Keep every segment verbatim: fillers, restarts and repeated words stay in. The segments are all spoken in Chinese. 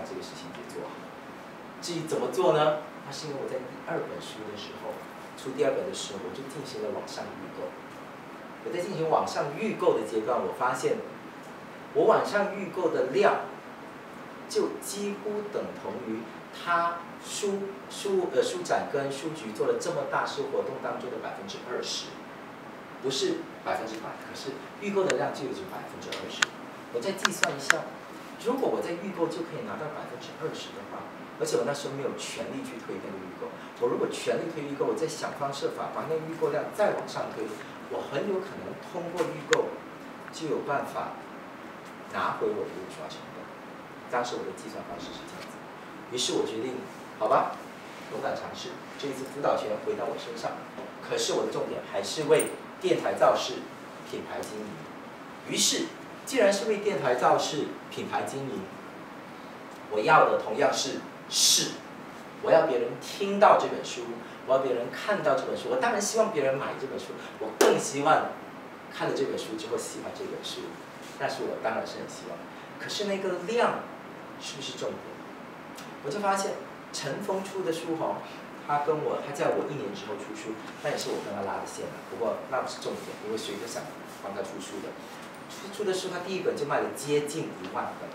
这个事情给做好。至于怎么做呢？那是因为我在第二本书的时候，出第二本的时候，我就进行了网上预购。我在进行网上预购的阶段，我发现我网上预购的量就几乎等同于他书书呃书展跟书局做了这么大型活动当中的百分之二十，不是百分之百，可是预购的量就有百分之二十。我再计算一下，如果我在预购就可以拿到百分之二十的话，而且我那时候没有全力去推那个预购，我如果全力推预购，我再想方设法把那个预购量再往上推，我很有可能通过预购就有办法拿回我的印刷成本。当时我的计算方式是这样子，于是我决定，好吧，勇敢尝试，这一次主导权回到我身上。可是我的重点还是为电台造势品牌经营。于是，既然是为电台造势品牌经营，我要的同样是势，我要别人听到这本书，我要别人看到这本书。我当然希望别人买这本书，我更希望看了这本书之后喜欢这本书。但是我当然是很希望，可是那个量是不是重点？我就发现陈峰出的书哈，他跟我他在我一年之后出书，那也是我跟他拉的线了。不过那不是重点，因为谁都想帮他出书的。出出的书，他第一本就卖了接近一万本。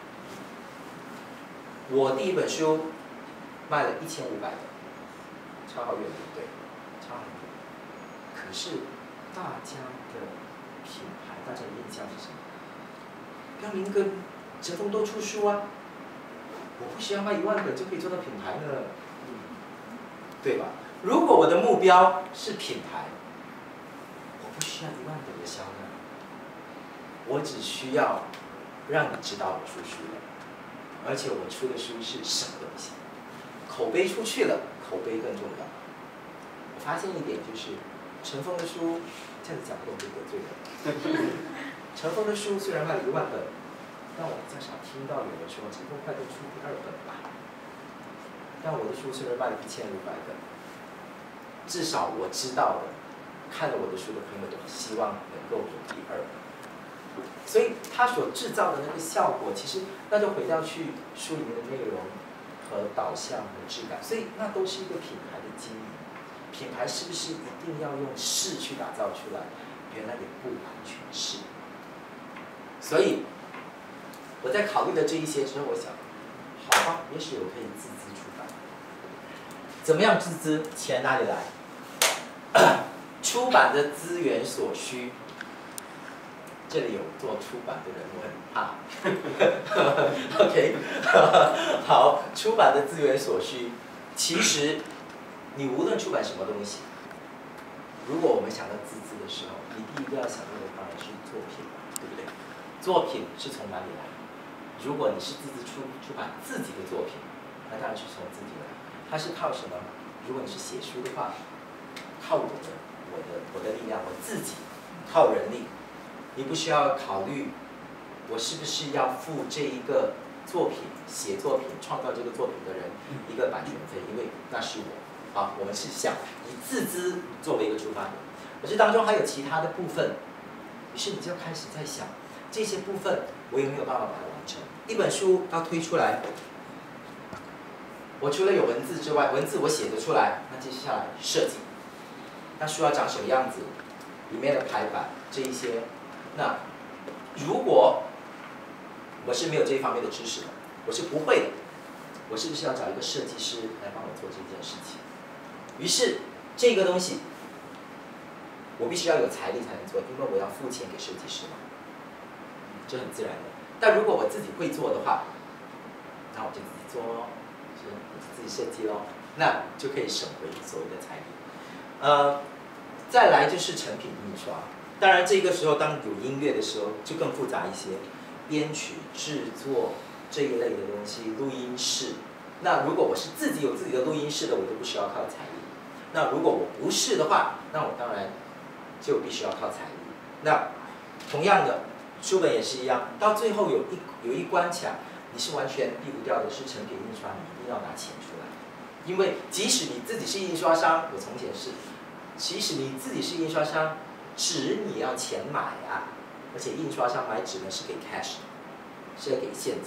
我第一本书卖了一千五百本，差好远，对不对？差很远。可是大家的品牌，大家的印象是什么？标明跟陈峰都出书啊，我不需要卖一万本就可以做到品牌呢，对吧？如果我的目标是品牌，我不需要一万本的销量，我只需要让你知道我出书了，而且我出的书是什么东西，口碑出去了，口碑更重要。我发现一点就是，陈峰的书，这样子讲会不会得罪人？陈峰的书虽然卖了一万本，但我比较少听到有人说陈峰快点出第二本吧。但我的书虽然卖了一千五百本，至少我知道的，看了我的书的朋友都希望能够有第二本。所以他所制造的那个效果，其实那就回到去书里面的内容和导向和质感，所以那都是一个品牌的经营。品牌是不是一定要用势去打造出来？原来也不完全是。所以我在考虑了这一些之后，我想，好吧，也许我可以自资出版。怎么样自资？钱哪里来？出版的资源所需。这里有做出版的人，我很怕。OK， 好，出版的资源所需，其实你无论出版什么东西，如果我们想到自资的时候，你第一个要想到的当然是作品，对不对？作品是从哪里来？如果你是自资出出版自己的作品，那当然是从自己来。它是靠什么？如果你是写书的话，靠我的、我的、我的力量，我自己靠人力。你不需要考虑我是不是要付这一个作品、写作品、创造这个作品的人一个版权费，因为那是我。好，我们是想以自资作为一个出发点，可是当中还有其他的部分，于是你就开始在想，这些部分我有没有办法把它完成？一本书要推出来，我除了有文字之外，文字我写得出来，那接下来设计，那书要长什么样子，里面的排版这一些，那如果我是没有这一方面的知识的，我是不会的，我是不是要找一个设计师来帮我做这件事情？于是这个东西，我必须要有财力才能做，因为我要付钱给设计师嘛，这很自然的。但如果我自己会做的话，那我就自己做咯，是自己设计咯，那就可以省回所谓的财力。呃，再来就是成品印刷，当然这个时候当有音乐的时候就更复杂一些，编曲、制作这一类的东西，录音室。那如果我是自己有自己的录音室的，我就不需要靠财力。那如果我不是的话，那我当然就必须要靠财力。那同样的，书本也是一样，到最后有一有一关卡，你是完全避不掉的，是成品印刷，你一定要拿钱出来。因为即使你自己是印刷商，我从前是，即使你自己是印刷商，纸你要钱买啊，而且印刷商买纸呢是给 cash， 是要给现金的。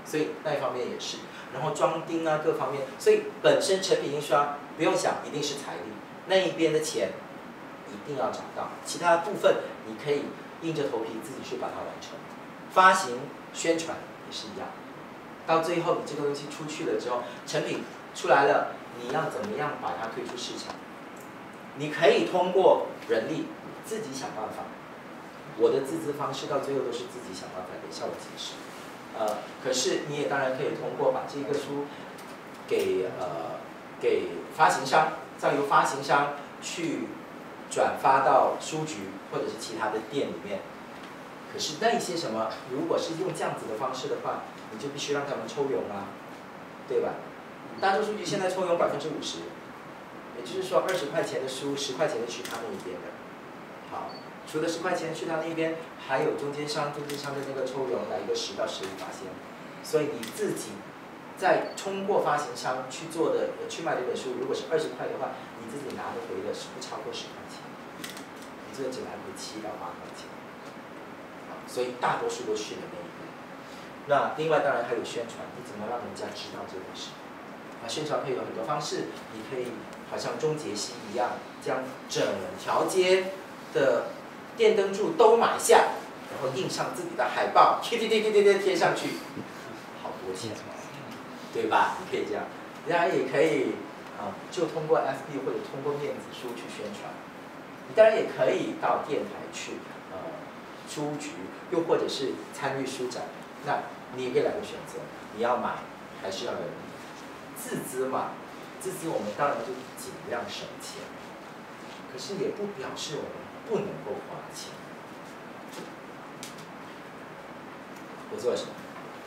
所以那一方面也是。然后装订啊各方面，所以本身成品印刷不用想，一定是财力，那一边的钱一定要找到，其他部分你可以硬着头皮自己去把它完成。发行、宣传也是一样，到最后你这个东西出去了之后，成品出来了，你要怎么样把它推出市场？你可以通过人力自己想办法。我的自资方式到最后都是自己想办法，等一下我解释。呃，可是你也当然可以通过把这个书给呃给发行商，再由发行商去转发到书局或者是其他的店里面。可是那一些什么，如果是用这样子的方式的话，你就必须让他们抽佣啊，对吧？大众书局现在抽佣百分之五十，也就是说二十块钱的书，十块钱的去他那一边的。好。除了十块钱去他那边，还有中间商，中间商的那个抽佣来一个十到十五巴仙，所以你自己再通过发行商去做的去卖这本书，如果是二十块的话，你自己拿得回的是不超过十块钱，你这只来回七到八块钱，所以大多数都去了那一边。那另外当然还有宣传，你怎么让人家知道这本书？啊，宣传可以有很多方式，你可以好像钟杰西一样，将整条街的电灯柱都买下，然后印上自己的海报，贴贴贴贴贴贴贴上去，好多钱，对吧？你可以这样，当然也可以啊，就通过 F B 或者通过面子书去宣传。你当然也可以到电台去，呃，书局，又或者是参与书展，那你也可以两个选择，你要买还是要人力？自资嘛，自资我们当然就尽量省钱，可是也不表示我们不能够花钱。我做了什么？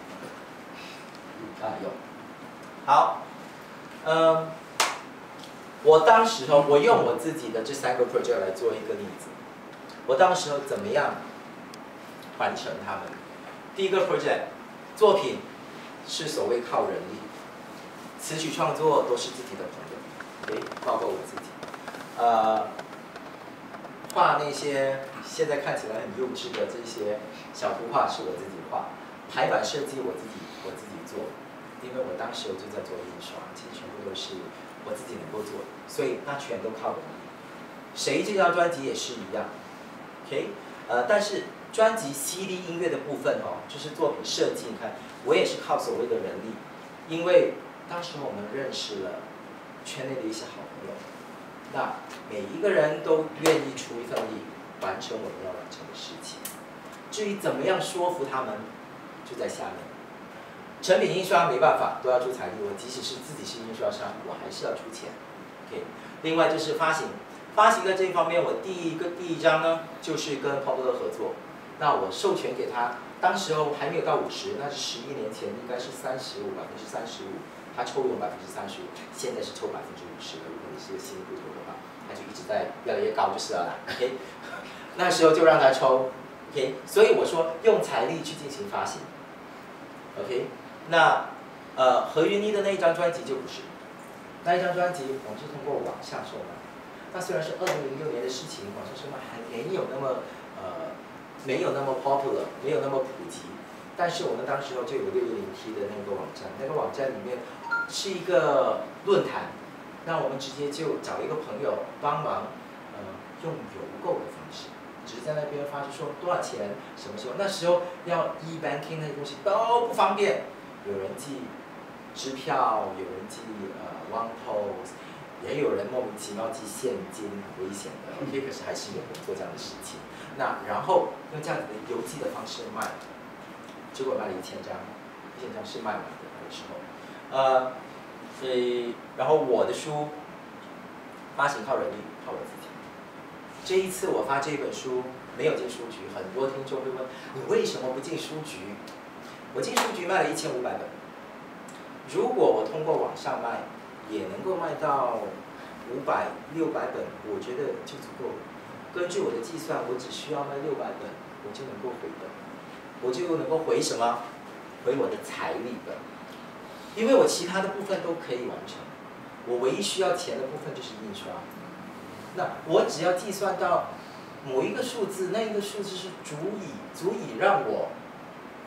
啊，有。好，嗯，我当时候我用我自己的这三个 project 来做一个例子。我当时候怎么样完成它们？第一个 project 作品是所谓靠人力，词曲创作都是自己的朋友，诶，包括我自己，呃。画那些现在看起来很幼稚的这些小图画是我自己画，排版设计我自己我自己做，因为我当时我就在做印刷，其实全部都是我自己能够做的，所以那全都靠人力。谁这张专辑也是一样 ，OK， 呃，但是专辑 C D 音乐的部分哦，就是作品设计，你看我也是靠所谓的人力，因为当时我们认识了圈内的一些好朋友。那每一个人都愿意出一份力，完成我们要完成的事情。至于怎么样说服他们，就在下面。成品印刷没办法，都要出财力。我即使是自己是印刷商，我还是要出钱。OK。另外就是发行，发行的这一方面，我第一个第一张呢，就是跟 Popular 合作。那我授权给他，当时候还没有到五十，那是十一年前，应该是三十五，百分之三十五。他抽佣百分之三十五，现在是抽百分之五十的。如果你是个新骨头的话，他就一直在越来越高就是了啦。OK， 那时候就让他抽。OK， 所以我说用财力去进行发行。OK， 那呃何云妮的那一张专辑就不是，那一张专辑我们是通过网上售卖。那虽然是二零零六年的事情，网上售卖还没有那么呃没有那么 popular， 没有那么普及。但是我们当时候就有六一零 T 的那个网站，那个网站里面是一个论坛，那我们直接就找一个朋友帮忙，呃，用邮购的方式，只是在那边发出说多少钱，什么时候，那时候要 e-banking 那些东西都不方便，有人寄支票，有人寄呃 one post， 也有人莫名其妙寄现金，很危险的 ，OK， 可是还是有人做这样的事情。那然后用这样子的邮寄的方式卖。结果卖了一千张，一千张是卖完的那个时候，呃，所以然后我的书发行靠人力，靠我自己。这一次我发这本书没有进书局，很多听众会问你为什么不进书局？我进书局卖了一千五百本，如果我通过网上卖，也能够卖到五百、六百本，我觉得就足够了。根据我的计算，我只需要卖六百本，我就能够回本。我就能够回什么？回我的财力本，因为我其他的部分都可以完成，我唯一需要钱的部分就是印刷。那我只要计算到某一个数字，那一个数字是足以足以让我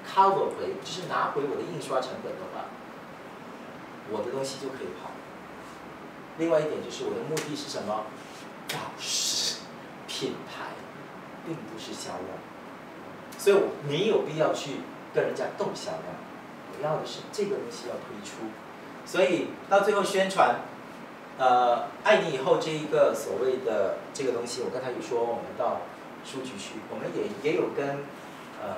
cover 回，就是拿回我的印刷成本的话，我的东西就可以跑。另外一点就是我的目的是什么？表示品牌，并不是销量。所以我没有必要去跟人家斗销量，我要的是这个东西要推出。所以到最后宣传，呃，爱你以后这一个所谓的这个东西，我刚才有说，我们到书局去，我们也也有跟呃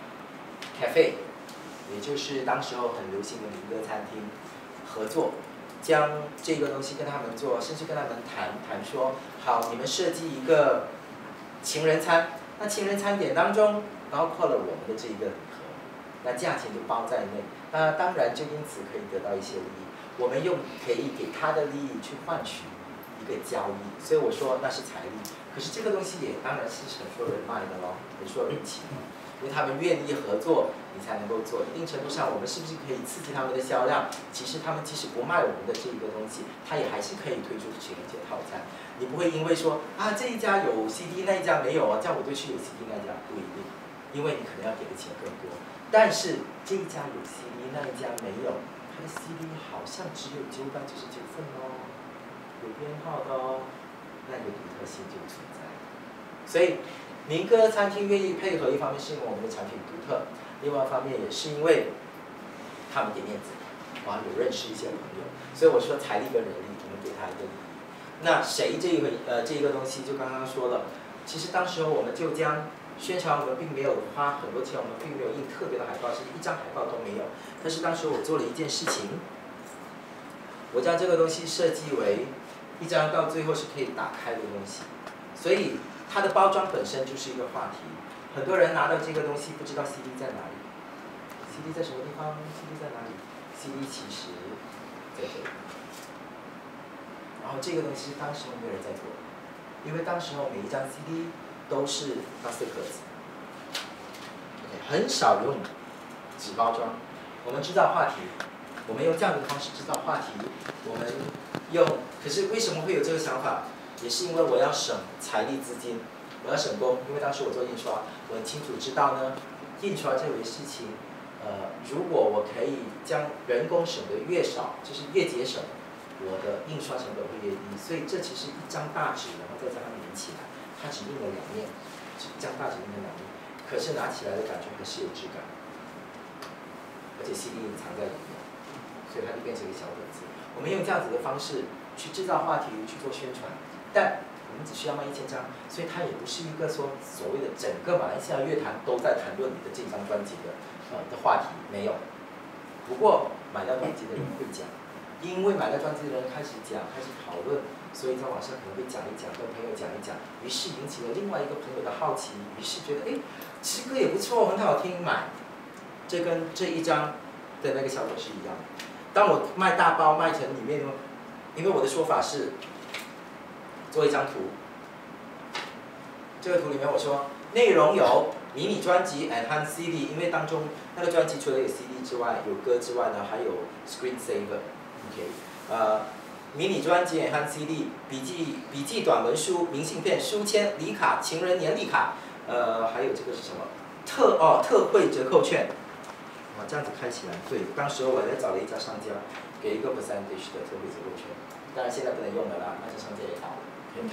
cafe， 也就是当时候很流行的民歌餐厅合作，将这个东西跟他们做，甚至跟他们谈谈说，好，你们设计一个情人餐，那情人餐点当中包括了我们的这一个礼盒，那价钱就包在内，那当然就因此可以得到一些利益。我们用可以给他的利益去换取一个交易，所以我说那是财力。可是这个东西也当然是很说人脉的咯，很说人情，因为他们愿意合作，你才能够做。一定程度上，我们是不是可以刺激他们的销量？其实他们即使不卖我们的这个东西，他也还是可以推出情人节套餐。你不会因为说啊这一家有 C D 那一家没有啊，这样我就去有 C D 那一家，不一定，因为你可能要给的钱更多。但是这一家有 C D， 那一家没有。它的 C D 好像只有九百九十九份哦，有编号的哦，那个独特性就存在。所以民歌餐厅愿意配合，一方面是因为我们的产品独特，另外一方面也是因为他们给面子，啊，有认识一些朋友，所以我说财力跟人力，我们给他一个利益。那谁这一个呃这一个东西就刚刚说了，其实当时候我们就将宣传，我们并没有花很多钱，我们并没有印特别的海报，甚至一张海报都没有。但是当时我做了一件事情，我将这个东西设计为一张到最后是可以打开的东西，所以它的包装本身就是一个话题。很多人拿到这个东西不知道 C D 在哪里 ，C D 在什么地方 ？C D 在哪里 ？C D 其实在这里。然后这个东西当时候没有人在做，因为当时候每一张 C D 都是纳斯壳子，很少用纸包装。我们制造话题，我们用这样的方式制造话题。我们用，可是为什么会有这个想法？也是因为我要省财力资金，我要省工。因为当时我做印刷，我很清楚知道呢，印刷这回事情，呃，如果我可以将人工省得越少，就是越节省，我的印刷成本会越低。所以这其实一张大纸，然后再将它连起来。它只印了两面，只将大纸印了两面，可是拿起来的感觉还是有质感，而且 C D 隐藏在里面，所以它就变成一个小本子。我们用这样子的方式去制造话题，去做宣传，但我们只需要卖一千张，所以它也不是一个说所谓的整个马来西亚乐坛都在谈论你的这张专辑的呃的话题，没有。不过买到专辑的人会讲，因为买到专辑的人开始讲，开始讨论。所以在网上可能会讲一讲，跟朋友讲一讲，于是引起了另外一个朋友的好奇，于是觉得哎，其实歌也不错，很好听，买。这跟这一张的那个效果是一样的。当我卖大包卖成里面，因为我的说法是做一张图，这个图里面我说内容有迷你专辑 and 和 C D， 因为当中那个专辑除了有 C D 之外，有歌之外呢，还有 screen saver，OK， 呃。迷你专辑和 C D、笔记、笔记短文书、明信片、书签、礼卡、情人年历卡，呃，还有这个是什么？特哦特惠折扣券。哇，这样子开起来，对，当时我还找了一家商家，给一个 percentage 的特惠折扣券，当然现在不能用了啦，那家商家也倒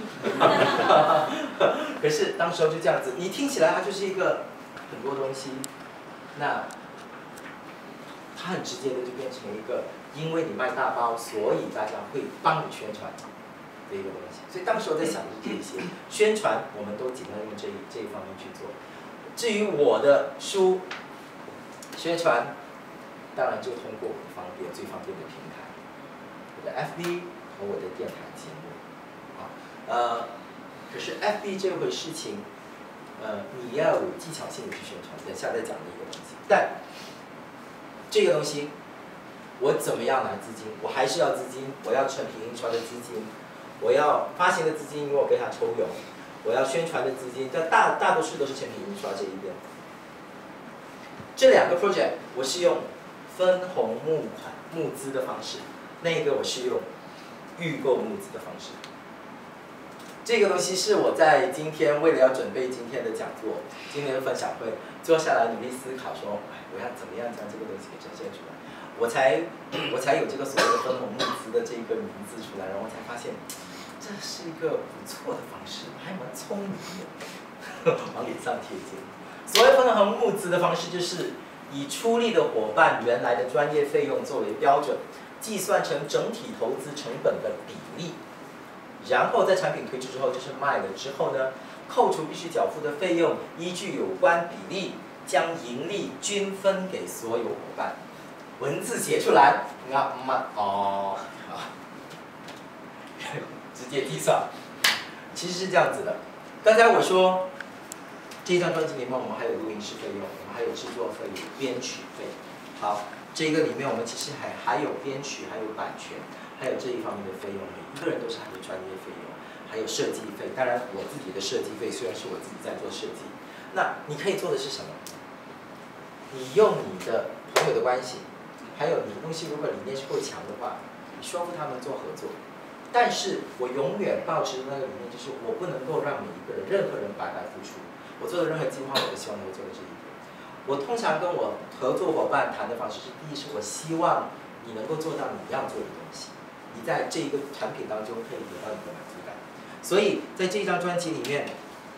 了。可是当时候就这样子，你听起来它就是一个很多东西，那它很直接的就变成一个。因为你卖大包，所以大家会帮你宣传的一个东西。所以当时我在想的是这一些宣传，我们都尽量用这一这一方面去做。至于我的书宣传，当然就通过我的方便最方便的平台，我的 F B 和我的电台节目。啊，呃，可是 F B 这回事情，呃，你要有技巧性的去宣传，等下再讲的一个东西。但这个东西。我怎么样拿资金？我还是要资金，我要成品印刷的资金，我要发行的资金，因为我给他抽佣，我要宣传的资金，这大大多数都是成品印刷这一边。这两个 project 我是用分红募款募资的方式，那个我是用预购募资的方式。 这个东西是我在今天为了要准备今天的讲座、今天的分享会，坐下来努力思考说，哎，我要怎么样将这个东西给呈现出来，我才我才有这个所谓的分红募资的这个名字出来，然后我才发现，这是一个不错的方式，还蛮聪明的，往脸上贴金。所谓分红募资的方式，就是以出力的伙伴原来的专业费用作为标准，计算成整体投资成本的比例。然后在产品推出之后，就是卖了之后呢，扣除必须缴付的费用，依据有关比例，将盈利均分给所有伙伴。文字写出来，你看，嘛哦，啊，直接计算，其实是这样子的。刚才我说，这一张专辑里面我们还有录音室费用，我们还有制作费用、编曲费。好，这个里面我们其实还还有编曲，还有版权。还有这一方面的费用，每一个人都是他的专业费用，还有设计费。当然，我自己的设计费虽然是我自己在做设计，那你可以做的是什么？你用你的朋友的关系，还有你的东西如果理念是够强的话，你说服他们做合作。但是我永远保持那个理念，就是我不能够让每一个人、任何人白白付出。我做的任何计划，我都希望能够做到这一点。我通常跟我合作伙伴谈的方式是：第一，是我希望你能够做到你要做的东西。你在这一个产品当中可以得到一个满足感，所以在这一张专辑里面，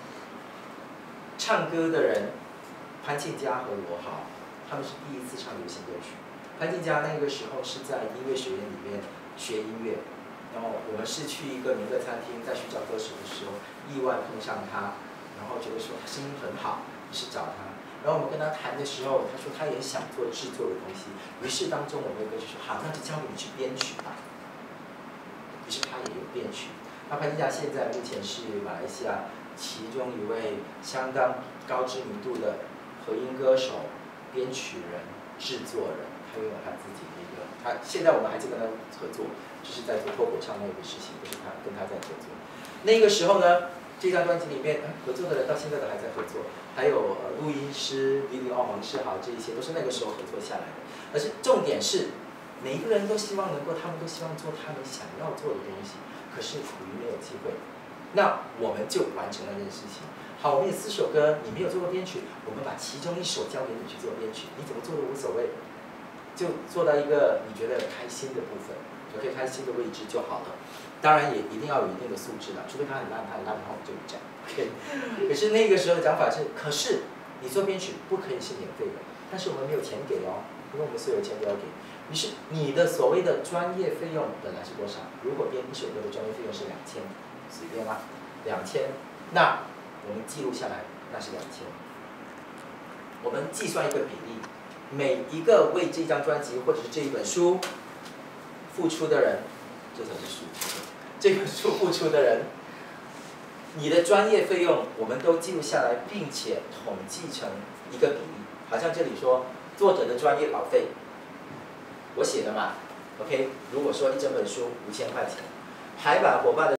唱歌的人潘庆佳和罗豪，他们是第一次唱流行歌曲。潘庆佳那个时候是在音乐学院里面学音乐，然后我们是去一个民乐餐厅，在寻找歌手的时候，意外碰上他，然后觉得说他声音很好，于是找他。然后我们跟他谈的时候，他说他也想做制作的东西，于是当中我们就说好，那就交给你去编曲吧。于是他也有编曲。那潘庆佳现在目前是马来西亚其中一位相当高知名度的和音歌手、编曲人、制作人，他拥有他自己的一个。他现在我们还在跟他合作，就是在做脱口唱那个事情，都是他跟他在合作。那个时候呢，这张专辑里面合作的人到现在都还在合作，还有呃录音师李李奥、王世豪，这一些都是那个时候合作下来的。而是重点是。每一个人都希望能够，他们都希望做他们想要做的东西，可是苦于没有机会。那我们就完成了这件事情。好，我们有四首歌，你没有做过编曲，我们把其中一首交给你去做编曲，你怎么做都无所谓，就做到一个你觉得开心的部分，就可以开心的位置就好了。当然也一定要有一定的素质了，除非他很烂，他很烂的话我们就不讲。OK。可是那个时候的讲法是，可是你做编曲不可以是免费的，但是我们没有钱给哦，因为我们所有钱都要给。于是你的所谓的专业费用本来是多少？如果编一首歌的专业费用是两千，随便啦，两千，那我们记录下来，那是两千。我们计算一个比例，每一个为这张专辑或者是这一本书付出的人，这才是书，这本书付出的人，你的专业费用我们都记录下来，并且统计成一个比例。好像这里说作者的专业稿费。我写的嘛 ，OK。如果说一整本书五千块钱，排版伙伴的。